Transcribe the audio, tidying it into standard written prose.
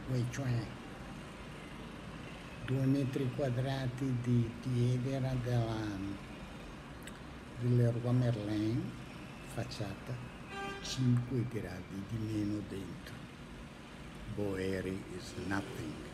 cioè 2 metri quadrati di edera dell'Leroy Merlin, facciata, 5 gradi di meno dentro. Boeri is nothing.